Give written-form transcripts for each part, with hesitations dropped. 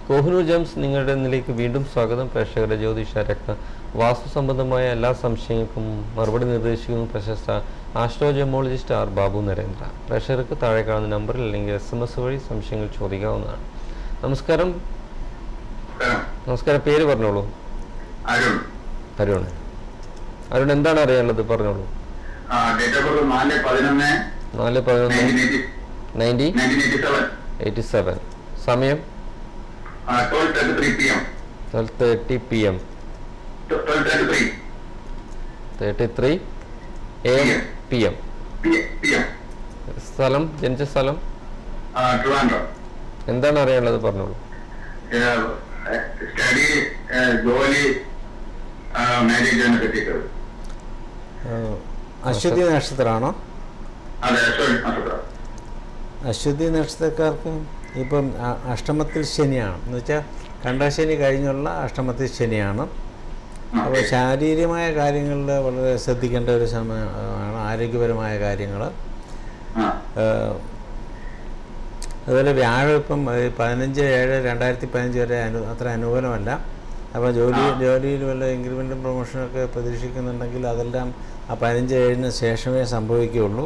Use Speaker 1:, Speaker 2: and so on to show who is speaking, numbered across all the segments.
Speaker 1: Kohinoor Gems നിങ്ങളുടെ ഇന്നിലേക്ക് വീണ്ടും സ്വാഗതം. പ്രേക്ഷകരുടെ ജ്യോതിഷ രക്ത വാസ്തു സംബന്ധമായ എല്ലാ സംശയങ്ങൾക്കും മറുപടി നിർദ്ദേശിക്കുന്നു പ്രശസ്ത ആസ്ട്രോജെമോളജിസ്റ്റ് ആർ ബാബു നരേന്ദ്ര. പ്രേക്ഷകർക്ക് താഴെ കാണുന്ന നമ്പറിൽ അല്ലെങ്കിൽ SMS വഴി സംശയങ്ങൾ ചോദിക്കാവുന്നതാണ്. നമസ്കാരം. നമസ്കാരം, പേര് പറഞ്ഞോളൂ. അരുൺ. അരുൺ, എന്താണ് അറിയാനുള്ളത്? പറഞ്ഞോളൂ. 4/11/1987. സമയം 12:30 PM. 12:33 AM PM. സ്ഥലം, ജനിച്ച സ്ഥലം? എന്താണ് അറിയാനുള്ളത്? പറഞ്ഞോളൂ.
Speaker 2: അശ്വതി നക്ഷത്രമാണോ? അശ്വതി നക്ഷത്രക്കാർക്ക് ഇപ്പം അഷ്ടമത്തിൽ ശനിയാണ്, എന്ന് വെച്ചാൽ കണ്ടശനി കഴിഞ്ഞുള്ള അഷ്ടമത്തിൽ ശനിയാണ്. അപ്പോൾ ശാരീരികമായ കാര്യങ്ങളിൽ വളരെ ശ്രദ്ധിക്കേണ്ട ഒരു സമയമാണ്, ആരോഗ്യപരമായ കാര്യങ്ങൾ. അതുപോലെ വ്യാഴം ഇപ്പം 15/7/2015 വരെ അത്ര അനുകൂലമല്ല. അപ്പോൾ ജോലിയിൽ വല്ല ഇൻക്രിമെൻറ്റും പ്രൊമോഷനൊക്കെ പ്രതീക്ഷിക്കുന്നുണ്ടെങ്കിൽ അതെല്ലാം ആ 15/7 ശേഷമേ സംഭവിക്കുകയുള്ളൂ.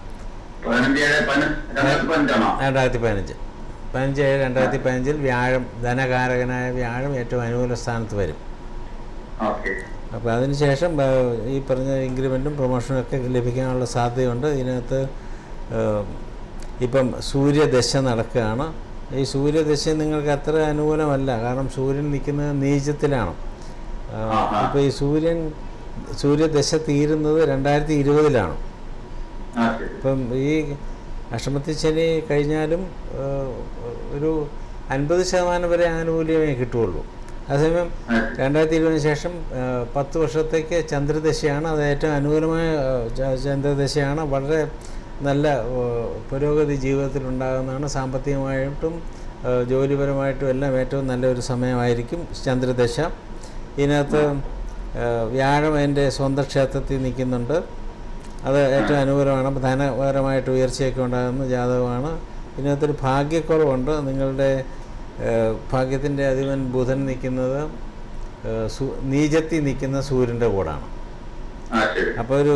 Speaker 2: 15/7/2015 വ്യാഴം, ധനകാരകനായ വ്യാഴം ഏറ്റവും അനുകൂല സ്ഥാനത്ത് വരും. അപ്പോൾ അതിനുശേഷം ഈ പറഞ്ഞ ഇൻക്രിമെൻറ്റും പ്രൊമോഷനും ഒക്കെ ലഭിക്കാനുള്ള സാധ്യതയുണ്ട്. ഇതിനകത്ത് ഇപ്പം സൂര്യദശ നടക്കുകയാണ്. ഈ സൂര്യദശ നിങ്ങൾക്ക് അത്ര അനുകൂലമല്ല, കാരണം സൂര്യൻ നിൽക്കുന്നത് നീചത്തിലാണ്. ഇപ്പോൾ ഈ സൂര്യദശ തീരുന്നത് 2020-ലാണ്. ഇപ്പം ഈ അഷ്ടമത്തിൽ ശനി കഴിഞ്ഞാലും ഒരു 50% വരെ ആനുകൂല്യമേ കിട്ടുകയുള്ളൂ. അതേസമയം 2020 ശേഷം 10 വർഷത്തേക്ക് ചന്ദ്രദശയാണ്. അത് ഏറ്റവും അനുകൂലമായ ചന്ദ്രദശയാണ്. വളരെ നല്ല പുരോഗതി ജീവിതത്തിലുണ്ടാകുന്നതാണ്. സാമ്പത്തികമായിട്ടും ജോലിപരമായിട്ടും എല്ലാം ഏറ്റവും നല്ലൊരു സമയമായിരിക്കും ചന്ദ്രദശ. ഇതിനകത്ത് വ്യാഴം അതിൻ്റെ സ്വന്തം ക്ഷേത്രത്തിൽ നിൽക്കുന്നുണ്ട്. അത് ഏറ്റവും അനുകൂലമാണ്. ധനപരമായിട്ട് ഉയർച്ചയൊക്കെ ഉണ്ടാകുന്ന ജാതകമാണ്. ഇതിനകത്തൊരു ഭാഗ്യക്കുറവുണ്ട്. നിങ്ങളുടെ ഭാഗ്യത്തിൻ്റെ അധിപൻ ബുധൻ നിൽക്കുന്നത് നീചത്തിൽ നിൽക്കുന്ന സൂര്യൻ്റെ കൂടാണ്. അപ്പോൾ ഒരു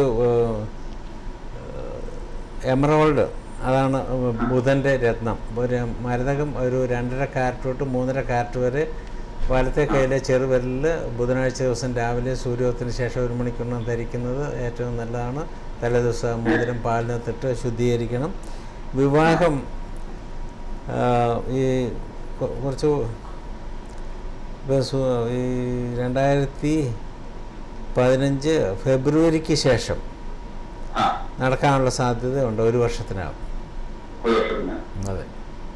Speaker 2: എമറോൾഡ്, അതാണ് ബുധൻ്റെ രത്നം. ഒരു മരതകം ഒരു 2.5 കാരറ്റ് തൊട്ട് 3.5 കാരറ്റ് വരെ വലത്തെ കയ്യിലെ ചെറുവിരലിൽ ബുധനാഴ്ച ദിവസം രാവിലെ സൂര്യോദയത്തിന് ശേഷം 1 മണിക്കൂറിനും ധരിക്കുന്നത് ഏറ്റവും നല്ലതാണ്. തലേദിവസം മോതിരം പാലിനകത്തിട്ട് ശുദ്ധീകരിക്കണം. വിവാഹം ഈ കുറച്ച് ഈ 2015 ഫെബ്രുവരിക്ക് ശേഷം നടക്കാനുള്ള സാധ്യതയുണ്ട്. 1 വർഷത്തിനകം. അതെ.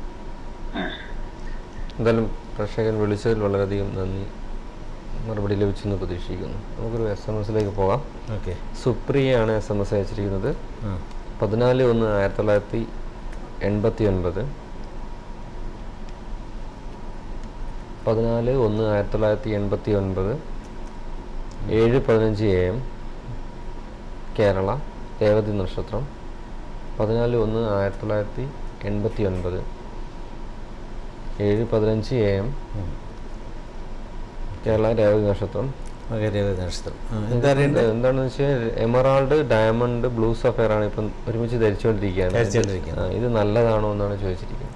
Speaker 1: എന്തായാലും പ്രേക്ഷകൻ വിളിച്ചതിൽ വളരെയധികം നന്ദി. മറുപടി ലഭിച്ചെന്ന് പ്രതീക്ഷിക്കുന്നു. നമുക്കൊരു SMS പോകാം.
Speaker 2: ഓക്കെ.
Speaker 1: സുപ്രിയയാണ് SMS അയച്ചിരിക്കുന്നത്. 14/1/1989. 14/1/1989 7:15 AM കേരള, രേവതി നക്ഷത്രം. 14/1/1989 7:15 AM കേരള, രേവതി നക്ഷത്രം. എന്താണെന്ന് വെച്ചാൽ എമറാൾഡ്, ഡയമണ്ട്, ബ്ലൂ സഫയർ ആണ് ഇപ്പം ഒരുമിച്ച് ധരിച്ചുകൊണ്ടിരിക്കുകയാണ്. ഇത് നല്ലതാണോ എന്നാണ് ചോദിച്ചിരിക്കുന്നത്.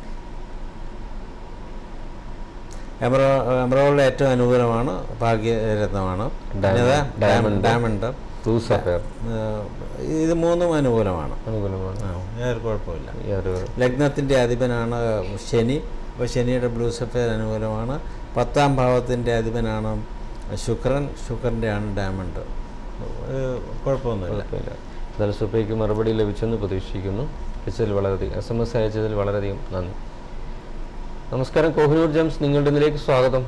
Speaker 2: എമറാൾഡ് ഏറ്റവും അനുകൂലമാണ്, ഭാഗ്യരത്നമാണ്. ഡയമണ്ട്,
Speaker 1: ബ്ലൂ സഫയർ,
Speaker 2: ഇത് മൂന്നും അനുകൂലമാണ്.
Speaker 1: യാതൊരു
Speaker 2: കുഴപ്പമില്ല. ലഗ്നത്തിൻ്റെ അധിപനാണ് ശനി. അപ്പോൾ ശനിയുടെ ബ്ലൂ സഫയർ അനുകൂലമാണ്. 10ാം ഭാവത്തിൻ്റെ അധിപനാണ് ശുക്രൻ്റെ ആണ് ഡയമണ്ട്. കുഴപ്പമൊന്നുമില്ല.
Speaker 1: എന്നാലും സുപ്രിയയ്ക്ക് മറുപടി ലഭിച്ചെന്ന് പ്രതീക്ഷിക്കുന്നു. SMS അയച്ചതിൽ വളരെയധികം നന്ദി. നമസ്കാരം, കോഹിനൂർ ജെംസ് നിങ്ങളുടെ ഇതിലേക്ക് സ്വാഗതം.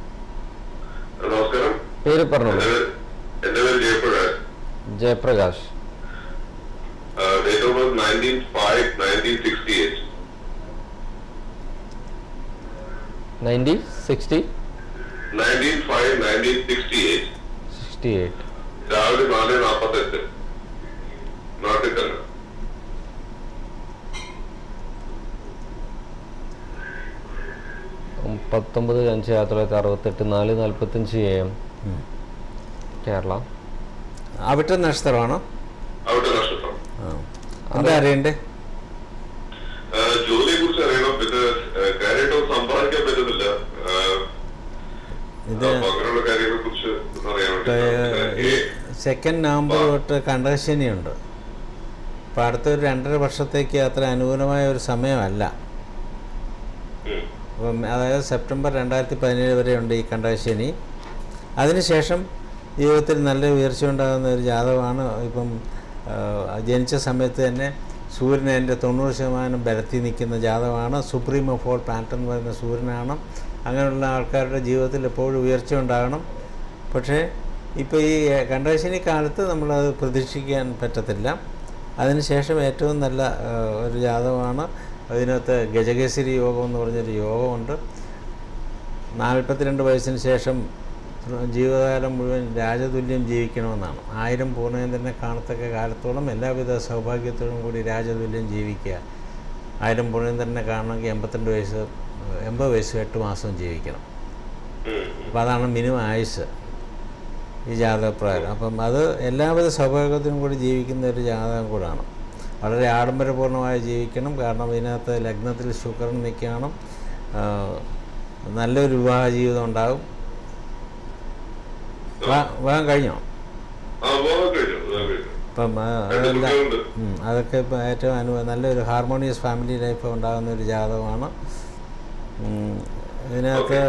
Speaker 1: പേര് പറഞ്ഞോളൂ. ജയപ്രകാശ്. 1968
Speaker 3: രാവിലെ 4:48 നാട്ടിൽ തന്നെ.
Speaker 1: 19/5/1968 4:45 AM കേരള.
Speaker 2: അവിട്ട നക്ഷത്രമാണോ?
Speaker 3: അവിടെ നക്ഷത്രം.
Speaker 2: എന്താ അറിയണ്ടേ?
Speaker 3: ജോലിയെ കുറിച്ച് അറിയണം, പിന്നെ കാര്യമായിട്ട് സമ്പാദിക്കാൻ പറ്റുന്നില്ല,
Speaker 2: ഇത്
Speaker 3: അങ്ങനെയുള്ള കാര്യങ്ങളെ കുറിച്ച് അറിയാൻ വേണ്ടി.
Speaker 2: 2 നവംബർ തൊട്ട് കണ്ടകശനിയുണ്ട്. അപ്പം അടുത്തൊരു 2.5 വർഷത്തേക്ക് അത്ര അനുകൂലമായ ഒരു സമയമല്ല. അപ്പം അതായത് സെപ്റ്റംബർ 2017 വരെ ഉണ്ട് ഈ കണ്ടകശനി. അതിനുശേഷം ജീവിതത്തിൽ നല്ല ഉയർച്ച ഉണ്ടാകുന്ന ഒരു ജാതകമാണ്. ഇപ്പം ജനിച്ച സമയത്ത് തന്നെ സൂര്യൻ എൻ്റെ 90% ബലത്തിൽ നിൽക്കുന്ന ജാതകമാണ്. സുപ്രീം ഓഫ് ഓൾ പ്ലാനറ്റ് എന്ന് പറയുന്ന സൂര്യനാണ്. അങ്ങനെയുള്ള ആൾക്കാരുടെ ജീവിതത്തിൽ എപ്പോഴും ഉയർച്ച ഉണ്ടാകണം. പക്ഷേ ഇപ്പോൾ ഈ കണ്ടകശനി കാലത്ത് നമ്മളത് പ്രതീക്ഷിക്കാൻ പറ്റത്തില്ല. അതിനുശേഷം ഏറ്റവും നല്ല ഒരു ജാതകമാണ്. അതിനകത്ത് ഗജകേസരി യോഗം എന്ന് പറഞ്ഞൊരു യോഗമുണ്ട്. 42 വയസ്സിന് ശേഷം ജീവിതകാലം മുഴുവൻ രാജതുല്യം ജീവിക്കണമെന്നാണ്. 1000 പൂർണ്ണചന്ദ്രനെ കാണത്തക്ക കാലത്തോളം എല്ലാവിധ സൗഭാഗ്യത്തോടും കൂടി രാജതുല്യം ജീവിക്കുക. 1000 പൂർണ്ണചന്ദ്രനെ കാണണമെങ്കിൽ 80 വയസ്സ് 8 മാസം ജീവിക്കണം. അപ്പോൾ അതാണ് മിനിമം ആയുസ് ഈ ജാതകപ്രകാരം. അപ്പം അത് എല്ലാവിധ സൗഭാഗ്യത്തിനും കൂടി ജീവിക്കുന്ന ഒരു ജാതകം കൂടാണ്. വളരെ ആഡംബരപൂർണ്ണമായി ജീവിക്കണം. കാരണം ഇതിനകത്ത് ലഗ്നത്തിൽ ശുക്രൻ നിൽക്കണം. നല്ലൊരു വിവാഹ ജീവിതം ഉണ്ടാകും. വിവാഹം കഴിഞ്ഞോ? ഇപ്പം അതെല്ലാം അതൊക്കെ ഇപ്പം ഏറ്റവും നല്ലൊരു ഹാർമോണിയസ് ഫാമിലി ലൈഫ് ഉണ്ടാകുന്ന ഒരു ജാതകമാണ്. ഇതിനകത്ത്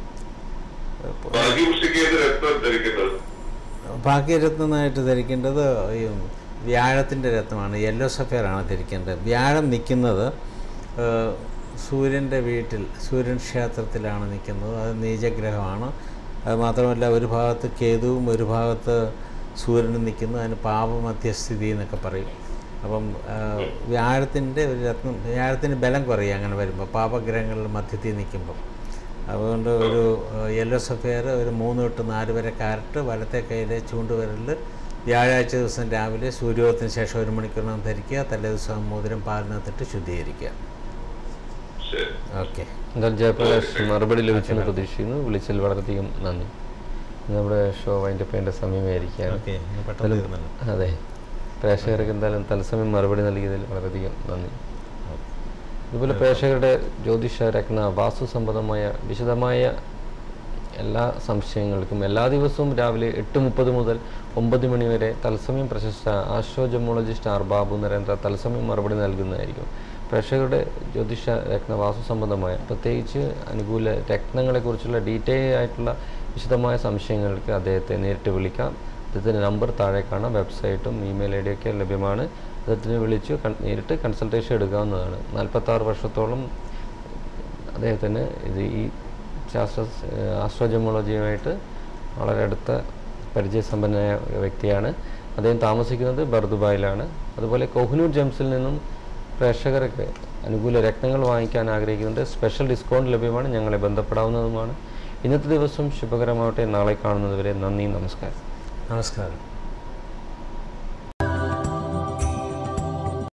Speaker 2: ഭാഗ്യരത്നമായിട്ട് ധരിക്കേണ്ടത് ഈ വ്യാഴത്തിൻ്റെ രത്നമാണ്. യെല്ലോ സഫയറാണ് ധരിക്കേണ്ടത്. വ്യാഴം നിൽക്കുന്നത് സൂര്യൻ്റെ വീട്ടിൽ, സൂര്യൻ ക്ഷേത്രത്തിലാണ് നിൽക്കുന്നത്. അത് നീചഗ്രഹമാണ്. അത് മാത്രമല്ല ഒരു ഭാഗത്ത് കേതുവും ഒരു ഭാഗത്ത് സൂര്യനും നിൽക്കുന്നു. അതിന് പാപമധ്യസ്ഥിതി എന്നൊക്കെ പറയും. അപ്പം വ്യാഴത്തിൻ്റെ ഒരു രത്നം, വ്യാഴത്തിന് ബലം കുറയും അങ്ങനെ വരുമ്പോൾ, പാപഗ്രഹങ്ങളിൽ മധ്യത്തിൽ നിൽക്കുമ്പം. അതുകൊണ്ട് ഒരു യെല്ലോ സഫയർ ഒരു 3 തൊട്ട് 4 വരെ കാരറ്റ് വലത്തെ കയ്യിലെ ചൂണ്ടുവിരലിൽ വ്യാഴാഴ്ച ദിവസം രാവിലെ സൂര്യോദയത്തിന് ശേഷം 1 മണിക്കൂറിനകം ധരിക്കുക. തലേ ദിവസം മോതിരം പാലിനകത്തിട്ട് ശുദ്ധീകരിക്കുക. ഓക്കെ,
Speaker 1: എന്തായാലും ജയപ്രകാശ് മറുപടി ലഭിച്ചെന്ന് പ്രതീക്ഷിക്കുന്നു. വിളിച്ചതിൽ വളരെയധികം നന്ദി. നമ്മുടെ ഷോ വൈൻഡപ്പ് ചെയ്യേണ്ട സമയമായിരിക്കുകയാണ്. അതെ, പ്രേക്ഷകർക്ക് എന്തായാലും തത്സമയം മറുപടി നൽകിയതിൽ വളരെയധികം നന്ദി. അതുപോലെ പ്രേക്ഷകരുടെ ജ്യോതിഷ രത്ന വാസ്തു സംബന്ധമായ വിശദമായ എല്ലാ സംശയങ്ങൾക്കും എല്ലാ ദിവസവും രാവിലെ 8:30 മുതൽ 9 മണി വരെ തത്സമയം പ്രശസ്ത ആസ്ട്രോജമോളജിസ്റ്റ് ആർ ബാബു നരേന്ദ്ര തത്സമയം മറുപടി നൽകുന്നതായിരിക്കും. പ്രേക്ഷകരുടെ ജ്യോതിഷ രത്ന വാസ്തു സംബന്ധമായ പ്രത്യേകിച്ച് അനുകൂല രത്നങ്ങളെക്കുറിച്ചുള്ള ഡീറ്റെയിൽ ആയിട്ടുള്ള വിശദമായ സംശയങ്ങൾക്ക് അദ്ദേഹത്തെ നേരിട്ട് വിളിക്കാം. അദ്ദേഹത്തിൻ്റെ നമ്പർ താഴെ കാണാം. വെബ്സൈറ്റും ഇമെയിൽ ID ഒക്കെ ലഭ്യമാണ്. അദ്ദേഹത്തിന് വിളിച്ച് നേരിട്ട് കൺസൾട്ടേഷൻ എടുക്കാവുന്നതാണ്. 46 വർഷത്തോളം അദ്ദേഹത്തിന് ഈ ആസ്ട്രോജമോളജിയുമായിട്ട് വളരെ അടുത്ത പരിചയസമ്പന്നനായ വ്യക്തിയാണ്. അദ്ദേഹം താമസിക്കുന്നത് ബർദുബായിലാണ്. അതുപോലെ കോഹിനൂർ ജെംസിൽ നിന്നും പ്രേക്ഷകർക്ക് അനുകൂല രത്നങ്ങൾ വാങ്ങിക്കാൻ ആഗ്രഹിക്കുന്നുണ്ട്. സ്പെഷ്യൽ ഡിസ്കൗണ്ട് ലഭ്യമാണ്. ഞങ്ങളെ ബന്ധപ്പെടാവുന്നതുമാണ്. ഇന്നത്തെ ദിവസം ശുഭകരമാവട്ടെ. നാളെ കാണുന്നതുവരെ നന്ദി, നമസ്കാരം.
Speaker 2: നമസ്കാരം.